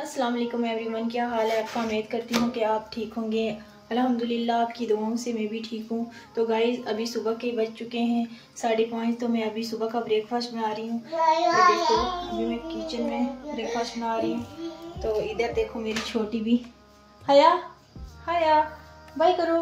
अस्सलाम वालेकुम एवरीवन, क्या हाल है आपका। उम्मीद करती हूँ कि आप ठीक होंगे। अल्हम्दुलिल्लाह आपकी दुआओं से मैं भी ठीक हूँ। तो गाइस अभी सुबह के बज चुके हैं 5:30। तो मैं अभी सुबह का ब्रेकफास्ट बना रही हूँ। तो देखो अभी मैं किचन में ब्रेकफास्ट बना रही हूँ। तो इधर देखो मेरी छोटी भी हया हया बाय करो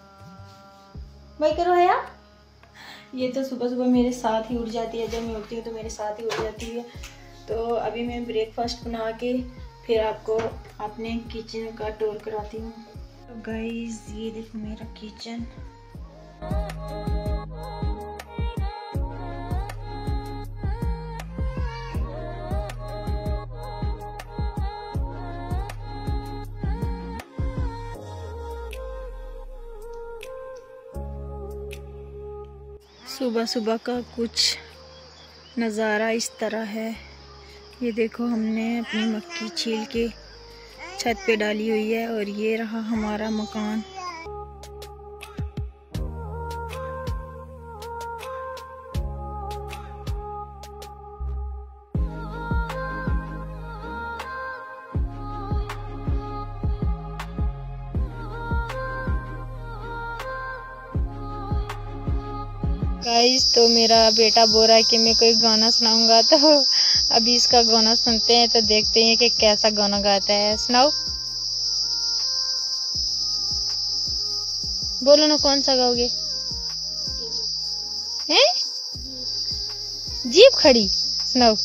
हया। ये तो सुबह सुबह मेरे साथ ही उठ जाती है, जब मैं उठती हूँ तो मेरे साथ ही उठ जाती है। तो अभी मैं ब्रेकफास्ट बना के फिर आपको अपने किचन का टूर कराती हूँ। तो गाइस ये देखो मेरा किचन। सुबह सुबह का कुछ नज़ारा इस तरह है। ये देखो हमने अपनी मक्की छील के छत पे डाली हुई है और ये रहा हमारा मकान। गाइस तो मेरा बेटा बोल रहा है कि मैं कोई गाना सुनाऊंगा, तो अभी इसका गाना सुनते हैं तो देखते हैं कि कैसा गाना गाता है। सुनाओ, बोलो ना कौन सा गाओगे। हैं? जीप खड़ी, सुनाओ।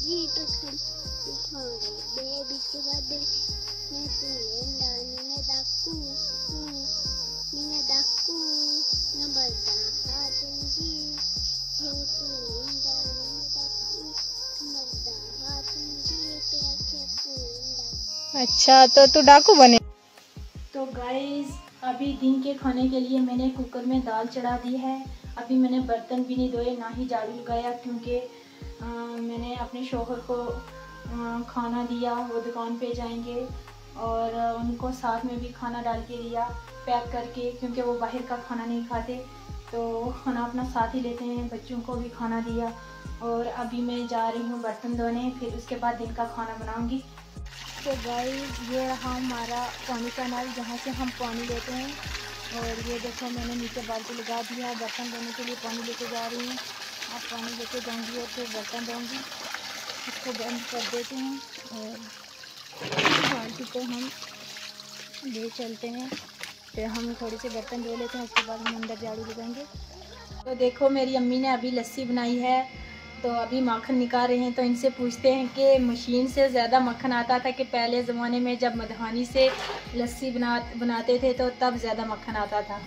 अच्छा तो तू डाकू बने। तो गाइस अभी दिन के खाने के लिए मैंने कुकर में दाल चढ़ा दी है। अभी मैंने बर्तन भी नहीं धोए, ना ही झाड़ू लगाया, क्योंकि मैंने अपने शौहर को खाना दिया। वो दुकान पे जाएंगे और उनको साथ में भी खाना डाल के दिया पैक करके, क्योंकि वो बाहर का खाना नहीं खाते। तो खाना अपना साथ ही लेते हैं। बच्चों को भी खाना दिया और अभी मैं जा रही हूँ बर्तन धोने, फिर उसके बाद दिन का खाना बनाऊँगी। तो गाइस ये रहा हमारा पानी का नल, जहाँ से हम पानी लेते हैं। और ये देखो मैंने नीचे बाल्टी लगा दिया है, बर्तन धोने के लिए पानी लेके जा रही हूँ। अब पानी लेके जाऊँगी और फिर बर्तन धोऊँगी। इसको बंद कर देते हैं और बाल्टी को हम ले चलते हैं। फिर हम थोड़े से बर्तन धो लेते हैं, उसके बाद हम अंदर झाड़ू लगाएंगे। तो देखो मेरी अम्मी ने अभी लस्सी बनाई है, तो अभी माखन निकाल रहे हैं। तो इनसे पूछते हैं कि मशीन से ज़्यादा मक्खन आता था कि पहले ज़माने में जब मधहानी से लस्सी बनाते थे तो तब ज़्यादा मक्खन आता था।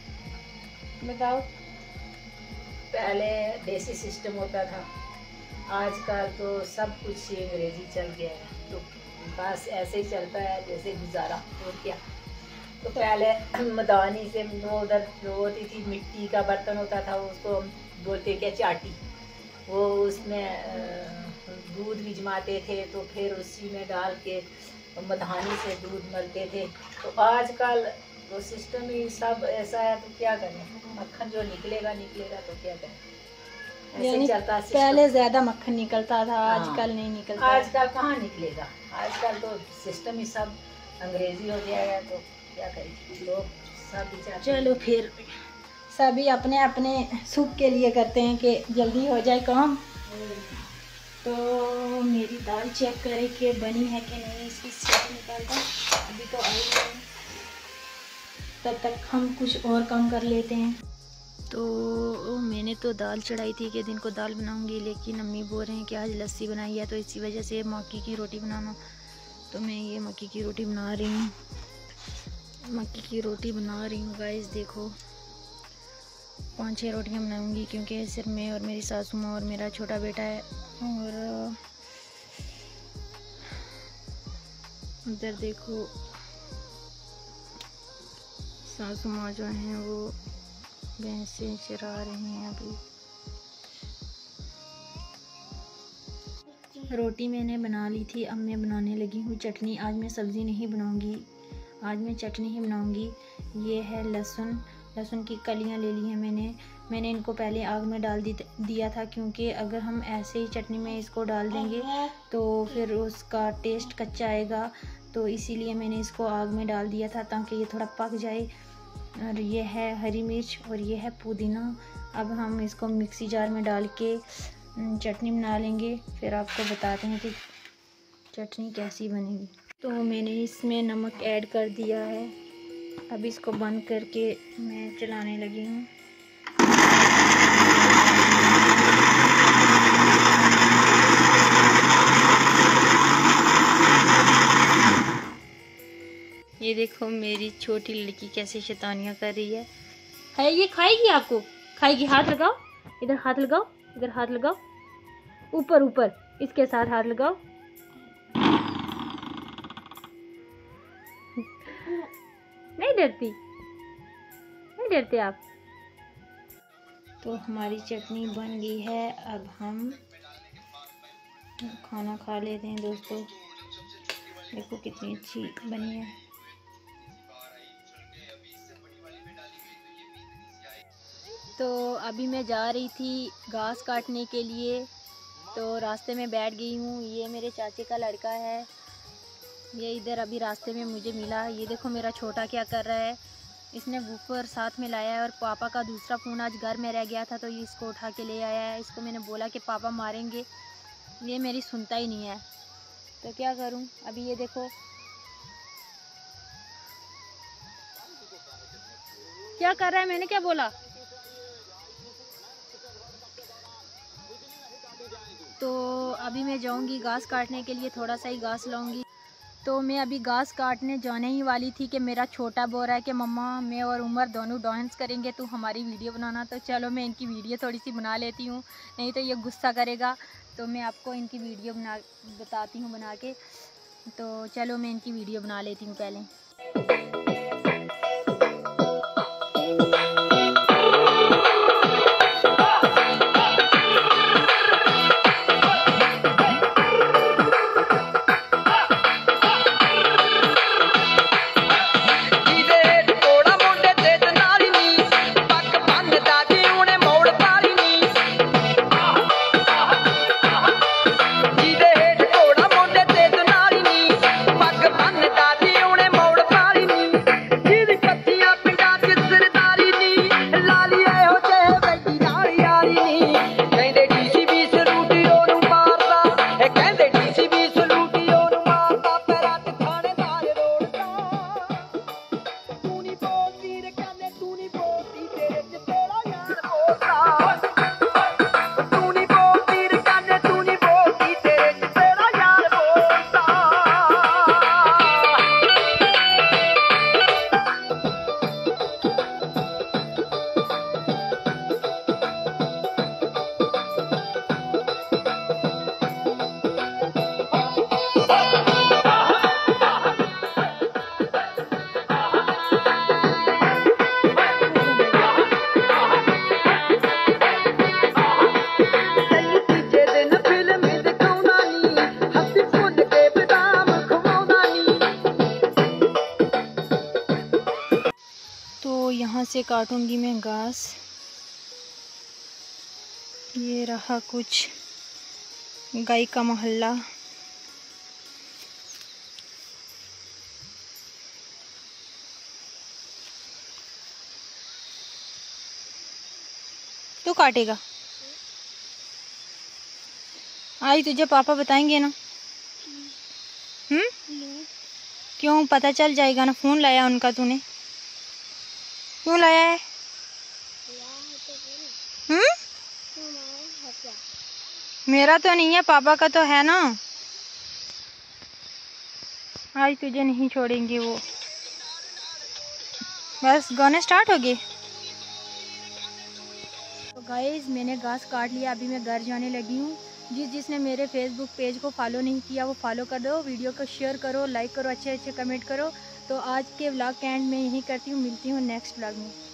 बताओ। पहले देसी सिस्टम होता था, आजकल तो सब कुछ अंग्रेजी चल गया है, तो बस ऐसे ही चलता है जैसे गुजारा, और क्या। तो पहले मधहानी से वो उधर होती थी, मिट्टी का बर्तन होता था, उसको हम बोलते क्या, चाटी। वो उसमें दूध भी जमाते थे, तो फिर उसी में डाल के मधहानी से दूध मलते थे। तो आजकल तो सिस्टम ही सब ऐसा है, तो क्या करें, मक्खन जो निकलेगा तो क्या करें, ऐसे चलता। पहले ज्यादा मक्खन निकलता था, आजकल नहीं निकलता। आजकल कहाँ निकलेगा, आजकल तो सिस्टम ही सब अंग्रेजी हो गया है, तो क्या करें लोग सब बेचारे। चलो फिर सभी अपने अपने सुख के लिए करते हैं कि जल्दी हो जाए काम। तो मेरी दाल चेक करें कि बनी है कि नहीं, इसकी सीटी निकालता। अभी तो आई नहीं, तब तक हम कुछ और काम कर लेते हैं। तो मैंने तो दाल चढ़ाई थी कि दिन को दाल बनाऊंगी, लेकिन अम्मी बोल रहे हैं कि आज लस्सी बनाई है, तो इसी वजह से मक्की की रोटी बनाना। तो मैं ये मक्की की रोटी बना रही हूँ, गाइस देखो 5-6 रोटियां बनाऊंगी, क्योंकि सिर्फ मैं और मेरी सासू माँ और मेरा छोटा बेटा है। और उधर देखो सासू माँ जो हैं वो भैंसें चरा रही हैं। अभी रोटी मैंने बना ली थी, अब मैं बनाने लगी हूँ चटनी। आज मैं सब्ज़ी नहीं बनाऊंगी, आज मैं चटनी ही बनाऊंगी। ये है लहसुन लहसुन की कलियां ले ली हैं मैंने इनको पहले आग में डाल दिया था, क्योंकि अगर हम ऐसे ही चटनी में इसको डाल देंगे तो फिर उसका टेस्ट कच्चा आएगा। तो इसीलिए मैंने इसको आग में डाल दिया था ताकि ये थोड़ा पक जाए। और ये है हरी मिर्च और ये है पुदीना। अब हम इसको मिक्सी जार में डाल के चटनी बना लेंगे, फिर आपको बताते हैं कि चटनी कैसी बनेगी। तो मैंने इसमें नमक ऐड कर दिया है। अब इसको बंद करके मैं चलाने लगी हूँ। ये देखो मेरी छोटी लड़की कैसे शैतानियाँ कर रही है ये खाएगी, आपको खाएगी। हाथ लगाओ, इधर हाथ लगाओ, इधर हाथ लगाओ, ऊपर ऊपर इसके साथ हाथ लगाओ। नहीं डरती, नहीं डरते आप। तो हमारी चटनी बन गई है। अब हम खाना खा लेते हैं दोस्तों। देखो कितनी अच्छी बनी है। तो अभी मैं जा रही थी घास काटने के लिए, तो रास्ते में बैठ गई हूँ। ये मेरे चाचे का लड़का है, ये इधर अभी रास्ते में मुझे मिला। ये देखो मेरा छोटा क्या कर रहा है, इसने वूफर साथ में लाया है और पापा का दूसरा फ़ोन आज घर में रह गया था तो ये इसको उठा के ले आया है। इसको मैंने बोला कि पापा मारेंगे, ये मेरी सुनता ही नहीं है, तो क्या करूं। अभी ये देखो क्या कर रहा है, मैंने क्या बोला। तो अभी मैं जाऊंगी घास काटने के लिए, थोड़ा सा ही घास लाऊंगी। तो मैं अभी घास काटने जाने ही वाली थी कि मेरा छोटा बोल रहा है कि मम्मा मैं और उमर दोनों डांस करेंगे, तो हमारी वीडियो बनाना। तो चलो मैं इनकी वीडियो थोड़ी सी बना लेती हूँ, नहीं तो ये गुस्सा करेगा। तो मैं आपको इनकी वीडियो बताती हूँ बना के। तो चलो मैं इनकी वीडियो बना लेती हूँ पहले। यहाँ से काटूंगी मैं घास। ये रहा कुछ गाय का मोहल्ला। तू काटेगा? आज तुझे पापा बताएंगे ना? क्यों? पता चल जाएगा ना। फोन लाया उनका तूने? क्यों लाया है? मेरा तो नहीं है, पापा का तो है ना। आज तुझे नहीं छोड़ेंगे वो। बस गाने स्टार्ट हो गए। तो गाइस मैंने घास काट लिया, अभी मैं घर जाने लगी हूँ। जिसने मेरे फेसबुक पेज को फॉलो नहीं किया वो फॉलो कर दो, वीडियो को शेयर करो, लाइक करो, अच्छे अच्छे कमेंट करो। तो आज के व्लॉग का एंड में यही करती हूँ, मिलती हूँ नेक्स्ट व्लॉग में।